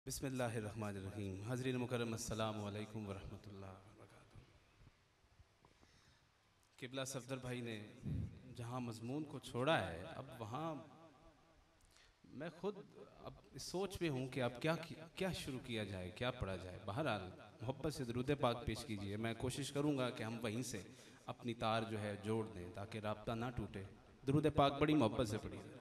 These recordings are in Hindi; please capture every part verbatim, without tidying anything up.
बिस्मिल्लाहिर्रहमानिर्रहीम। हज़रीन मुकर्रम अस्सलामु अलैकुम वरहमतुल्लाह वबरकातुहू। किबला सफदर भाई ने जहाँ मज़मून को छोड़ा है, अब वहाँ मैं खुद अब इस सोच में हूँ कि अब क्या क्या शुरू किया जाए, क्या पढ़ा जाए। बहरहाल मोहब्बत से दुरूद पाक पेश कीजिए। मैं कोशिश करूँगा कि हम वहीं से अपनी तार जो है जोड़ दें ताकि राब्ता ना टूटे। दुरूद पाक बड़ी मोहब्बत से पढ़िए।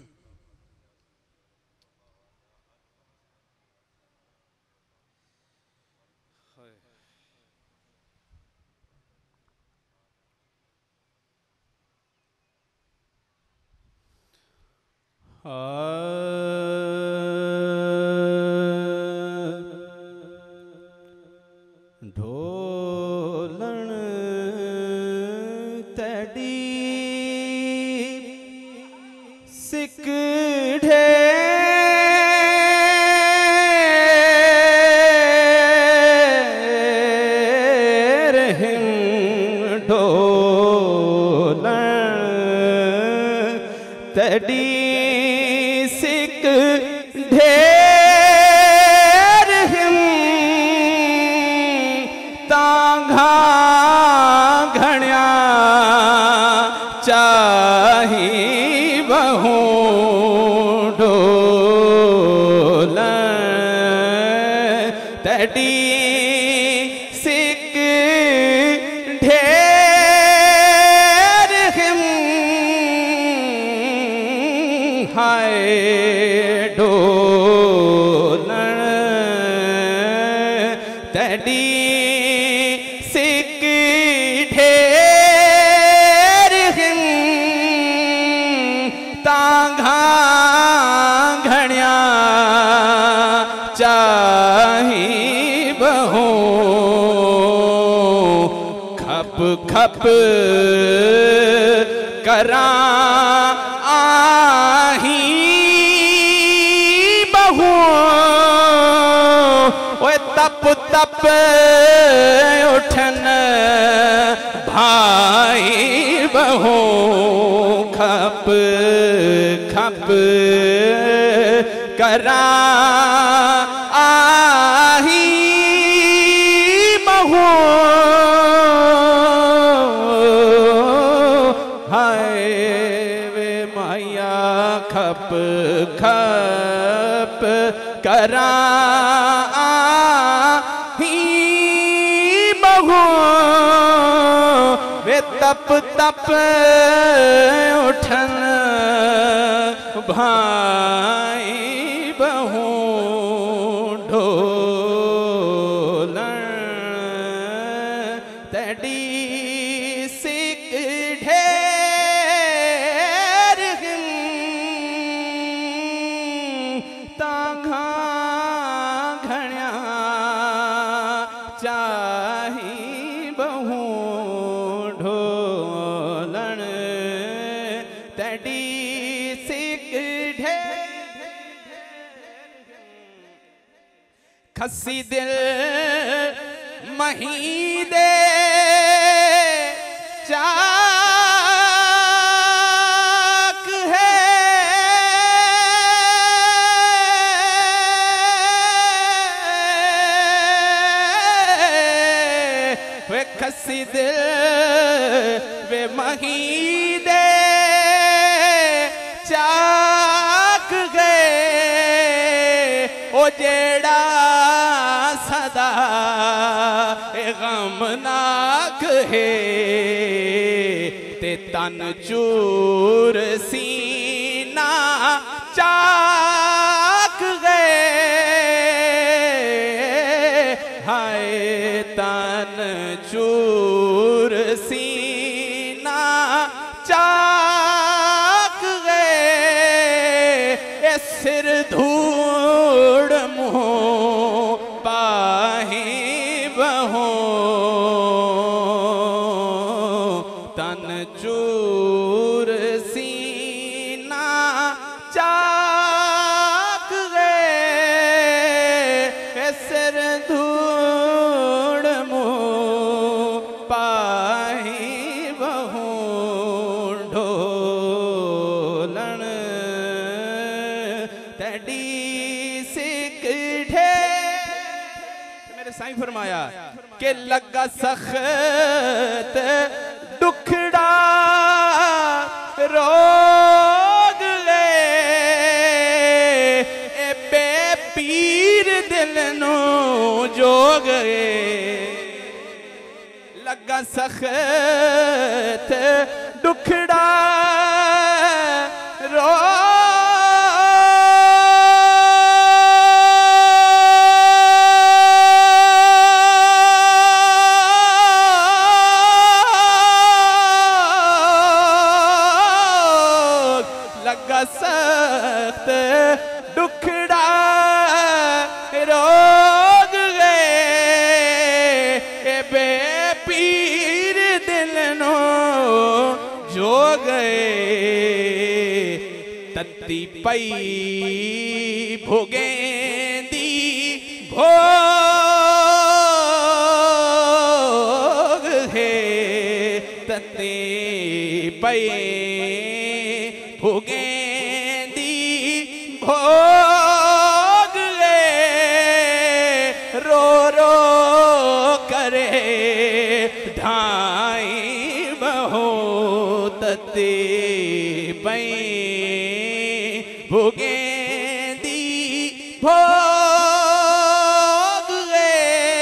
ढोलण तड़ी सिक ढेर हिं ढोलण तड़ी सिक ढेर हिं तांघा घण्या चाही बहु ढोल तड़ी सिक ढेर हिं हाय ढोलण तड़ी सिक ढेर हिं तांघा घण्या चाही बहु खप खप करा आही बहु ओए तप तप उठन भाई बहु खप खप करा आही बहु हाय वे मैया खप खप करा आही बहु वे तप तप उठन भाई बहु ढोलण तड़ी सिक ढेर हिं तांघा घण्या चाही बहु ढोलण तड़ी सिक ढेर खसी दिल मही दे चाक है वे खसी दिल वे मही दे चाक गए ओ जेड़ा सदा गमनाक है ते तन चूर सीना चाक गए हाय तन चूर सीना चाक गए ए सिर धूड़ मुँह पाही बहु तन चूर सीना चाक गए सिर धूड़ मुँह साईं फरमाया कि लगा सख्त दुखड़ा रोग ले ए बेपीर दिल नू जोग लगा सख्त दुखड़ा रो लगा सख्त दुखड़ा रोग गए बेपीर दिल नो जो गए तत्ती पई भोगेंदी भोग है तत्ती पई भोगेंदी भोग ले रो रो करे ढाई बहो तते पई भोगेंदी भोग ले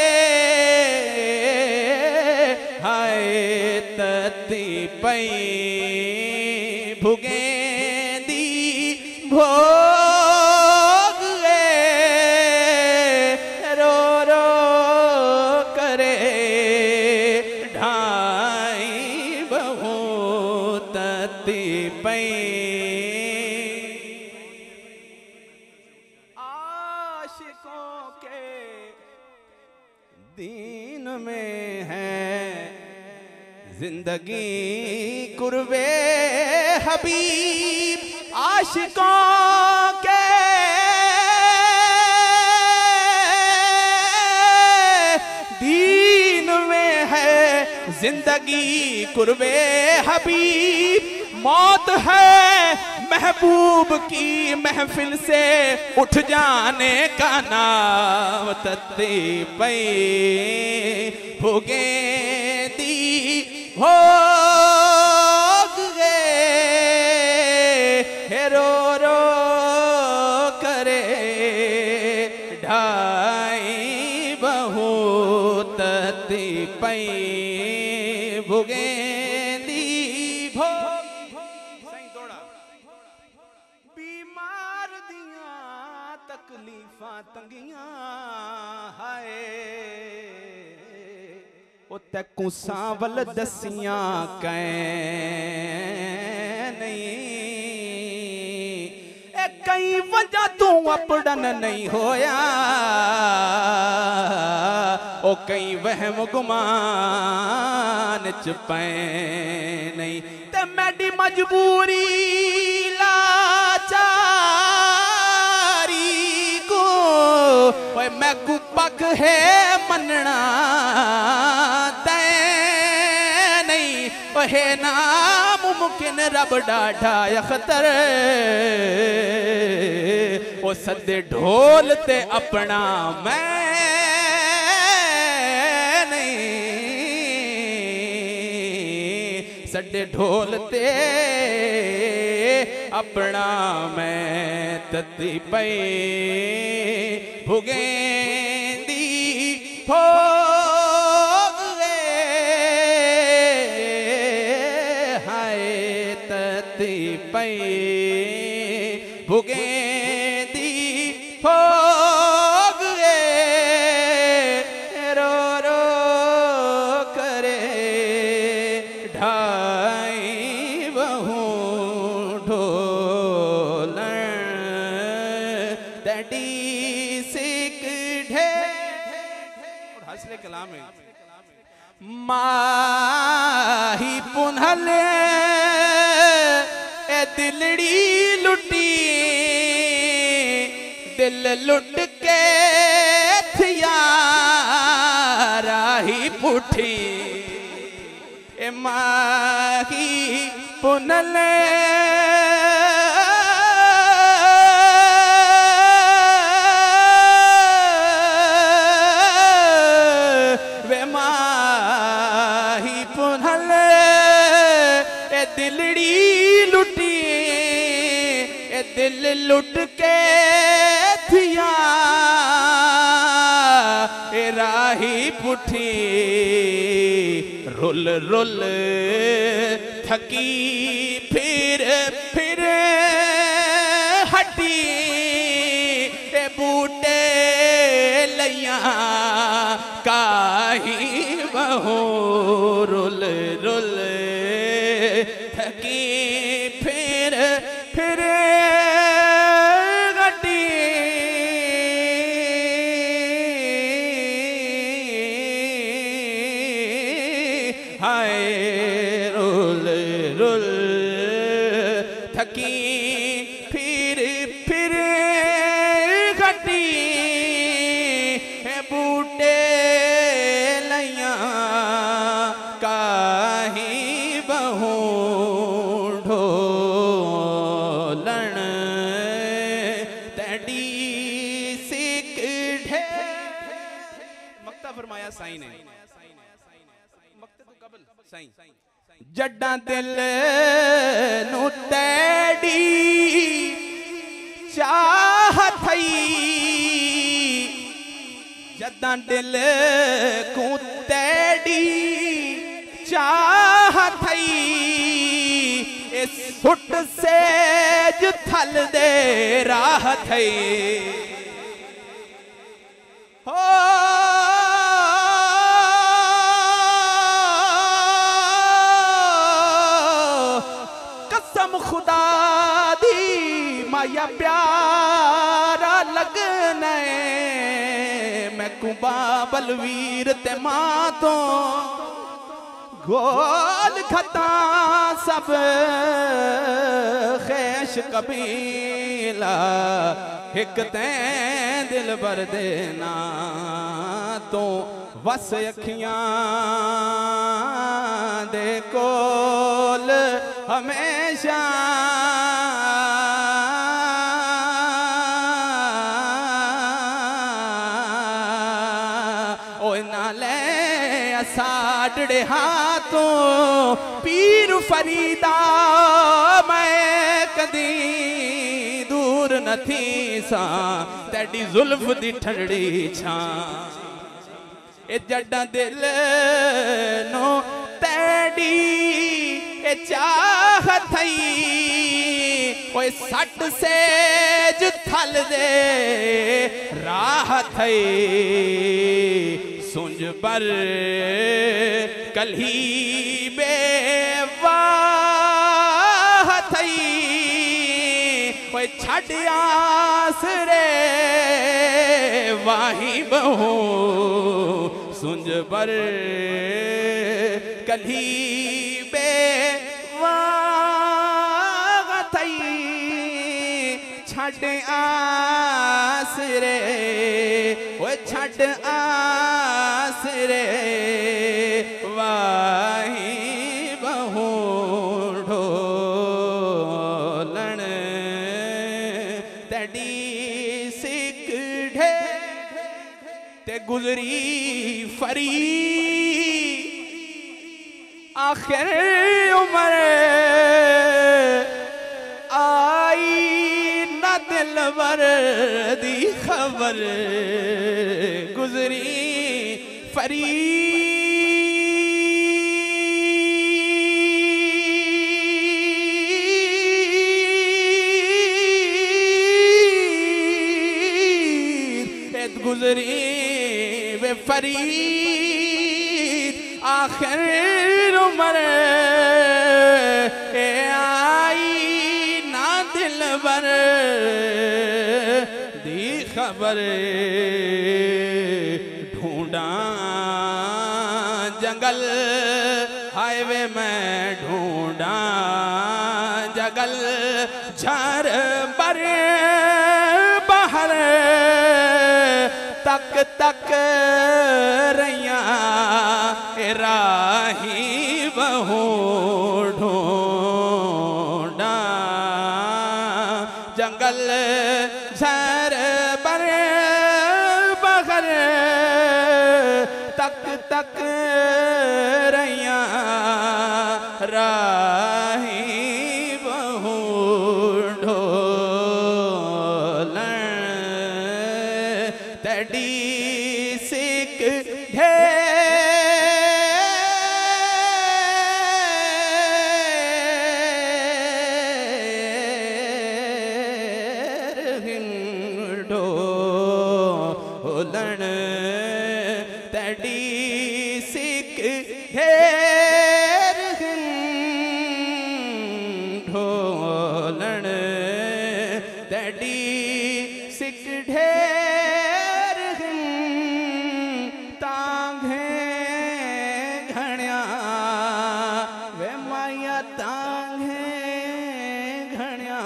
हाय तते पई भोगे भोग ले रो रो करे ढाई बहू तती पई आशिकों के दीन में है जिंदगी कुर्बे हबीब आशिकों के दीन में है जिंदगी कुर्बे हबीब मौत है महबूब की महफिल से उठ जाने का नाम तत्ते पई भोगेंदी भोग गए रो रो करे ढाई बहू तत्ते पई भोगेंदी भोग सही दौड़ा बीमार दिया तकलीफा तंगियां हाय ओ तैकू सांवल दसियां कै नहीं ए कई वजह तू अपड़न नहीं होया ओ कई वहम गुमान च पै नहीं ते मैडी मजबूरी लाचारी को ओए मैं को पग है मनना तै नहीं ओहे नामुमकिन रब डाढ़ा अख्तर ओ सदे ढोल ते अपना मैं सड्डे ढोल ते अपना मैं तती पई भुगेंदी भोग हाय तती पई भुगेंदी भोग रो रो करे ढाई बहू ढोलन तड़ी सिक ढे और हंसले कलाम है माही पुनहल ए दिलड़ी लुटी दिल लुट के थियारा ही पुठी ए माही पुनल लुट के थिया ए राही पुठी रुल रुल थकी फिर फिर हटी ए बूटे लिया काही बहू रुल रुल थकी फिर फिर गटी हाय रुल रुल थकी फिर फिर गटी बूटे लिया काही बहू ढोलन तड़ी सिक ढे मक्ता फरमाया साईं ने मक्ते तो कबल साईं जड्डा दिल नू तड़ी चाहत जदा दिल को तड़ी चाहत इस सुट सेज थल दे राहत हो कसम खुदा दी माया प्यारा लगने मैं कुबा बलवीर ते मां तो गोल खता सब खैश कबीला एक तैं दिल भर देना तो वस अखियां दे कोल हमेशा साढ़े हाथों पीर फरीदा मैं कदी दूर न थी सा तेरी जुल्फ दी ठंडी छां ए जड्डा दिल नो तेरी ए चाहत ओए सट सेज थल दे राहत सुंज पर कल्ही बेवाह थई ओए छड़ आसरे वाही बहू सुंज पर कल्ही बेवाह थई छड़ आसरे ओए छड़ आसरे वाही बहू ढोलन तड़ी सिक ढे ते गुजरी फरी आखिर उम्र आई न दिलवर दी खबर गुजरी फरी गुजरी वे फरीद आखिर उम्र ए आई ना दिलबर दी खबर ढूंढा जंगल हाईवे में ढूंढा जंगल झर बर बाहर तक तक रैया राही बहू ढूंढा जंगल झर बर बगर तक तक रैया राही बहू ढूंढा तड़ी सिक ढेर ढोलन तड़ी सिक ढेर ढोलन तड़ी सिक ढेर तांघे घणिया वे माया तांघे घणिया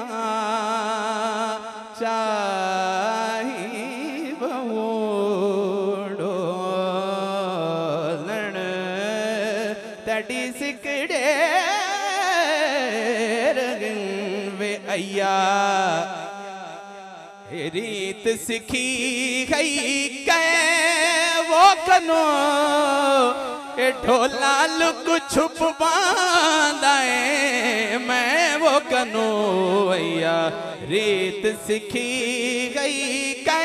चाही बवोड़ो लण तड़ी सिक ढेर वे अय्या रीत सिखी गई कै वो कनो ए ढोला लुक छुप बांधाए मैं वो कनो भैया रीत सिखी गई कै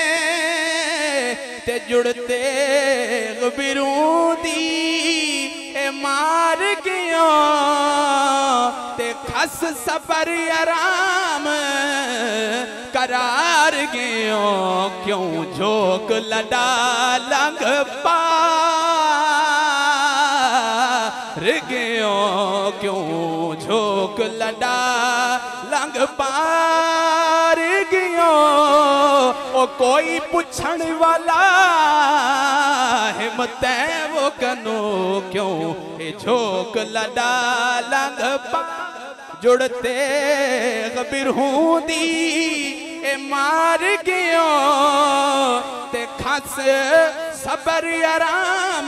ते जुड़ते बिरूं दी ए मार गयो ते खस सबर आराम करार गयो क्यों झोंक लड़ा लंग पार गयो क्यों झोंक लड़ा लंग पार गयो ओ कोई पुछण वाला हिम्मत वो कनो क्यों ए झोंक लड़ा लंग पार जुड़ते बिरहूं दी ए मार गयो ते खस सबर आराम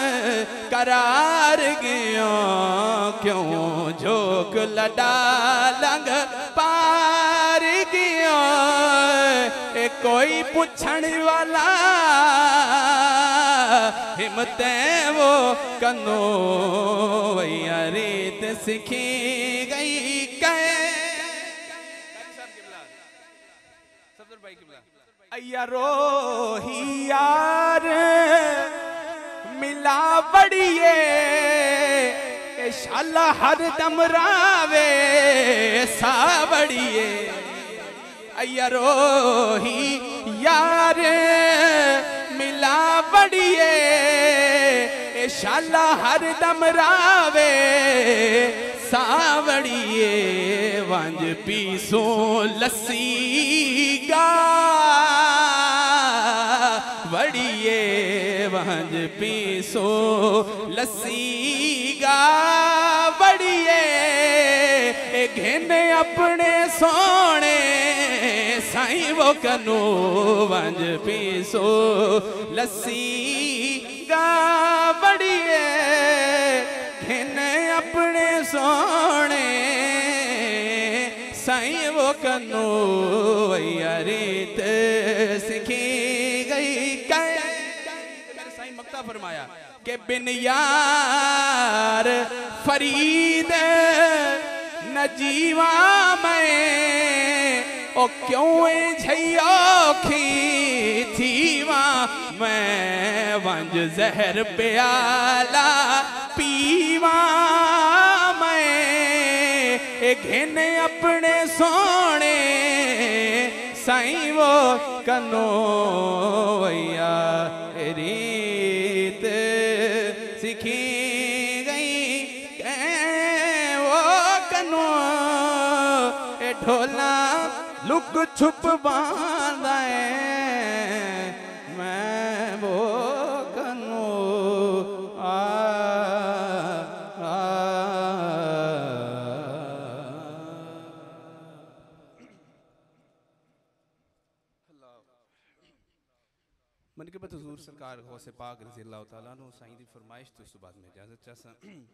करार गयो क्यों झोंक लड़ा लंग पार गयो ए कोई पुछण वाला हिम्मत वो कनो भैया रीत सिखी गई कै अय्या रोही यार मिला बड़िए शाला हर दम रावे सावड़िए अय्या रोही यार मिला बड़िए शाला हर दम रावे सावड़िए वंज पीसो लस्सी गा बड़िए वंज पीसो लस्सी गा बड़िए घिन अपने सोने साईं वो कनो वंज पीसो लस्सी गा बड़िए घिन अपने सोने साईं वो कनो भैया रीत सिखी गई कै साईं मक्ता फरमाया के बिन यार फरीद न जीवा मैं ओ क्यों झयोखी थीवा मैं वंज जहर प्याला पीवा मैं घिन अपने सोने साईं वो कनो भैया रीत सिखी गई वो कनो ए ढोला लुक छुप बांधाए मैं वो कनो आ, आ, मन के बत हुजूर सरकार गौसे पाक रज़ी अल्लाह तआला अन्हु साईं दी फरमाइश तो सुबाद में इजाजत चाहसा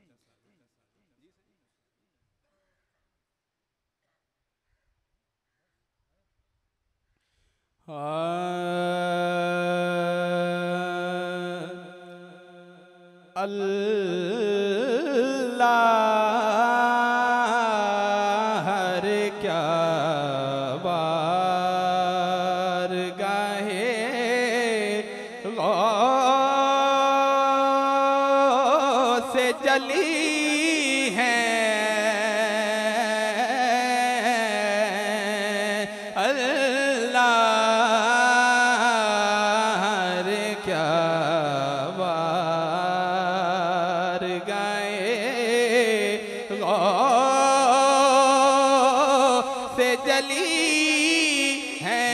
अल्लाह हर क्या बार गाहे जली है अल्लाह रे क्या वार गाए गौस जली है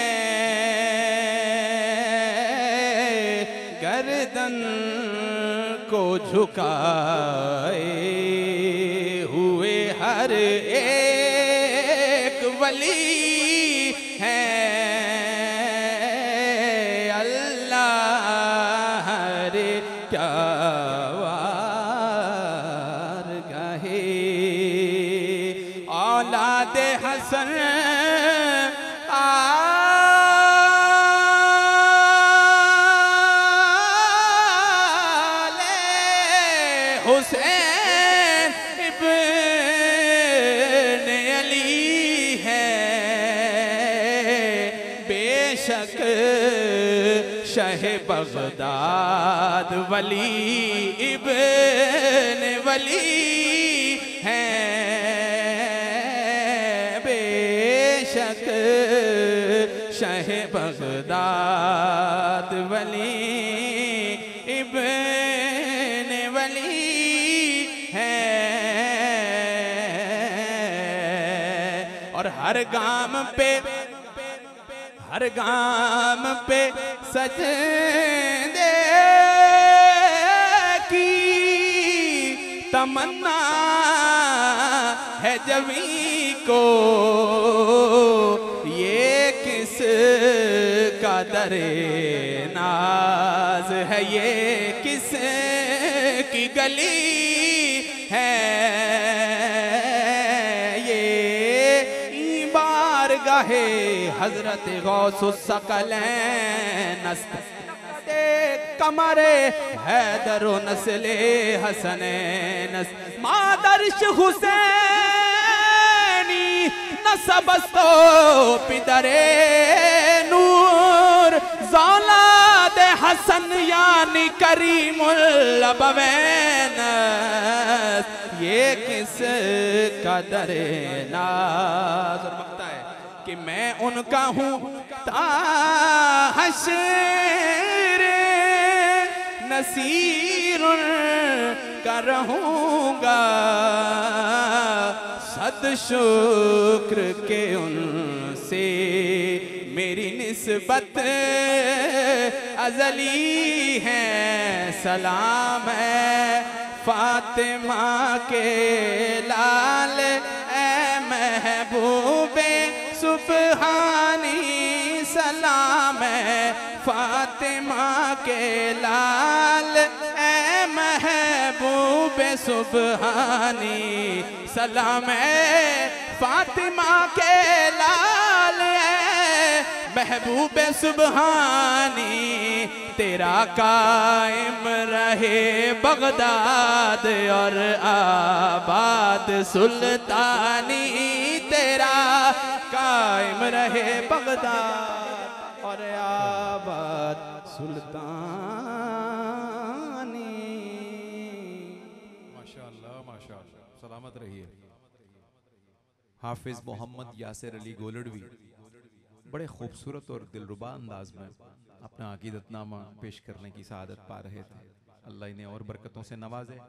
गर्दन को झुकाए हुए हर एक वली है अल्लाह रे क्या वार गाहे औलाद हसन हुसैन इब्न अली है बेशक शह बगदाद वली इब्न वली है बेशक शह बगदाद वली इब्न वली है और हर गाम पे हर गाम पे सजदे की तमन्ना है जमी को ये किस का दरे नाज है ये किस की गली है ये बारगाहे हजरत गौसुस सकलैन कमरे हैदरो नस्ले हसनैन मादर्श हुसैनी नसबस्तो पिदरे नूर ज़ौलाद हसन यानी करीमुल अबवैन ये किस कदर नाज मांगता है कि मैं उनका हूँ ताहशर नसीर का रहूँगा सद शुक्र के उनसे मेरी निस्बत अजली है सलाम है फातिमा के लाल ए महबूबे सुबहानी सलाम है फातिमा के लाल ए महबूबे सुबहानी सलाम है फातिमा के लाल महबूबे सुबहानी तेरा कायम रहे बगदाद और आबाद सुल्तानी तेरा कायम रहे बगदाद और आबाद सुल्तानी। माशाअल्लाह माशाअल्लाह सलामत रहिए। हाफिज मोहम्मद यासिर अली गोलड़वी बड़े खूबसूरत और दिलरुबा अंदाज में अपना अकीदतनामा पेश करने की सआदत पा रहे थे। अल्लाह इन्हें और बरकतों से नवाजे।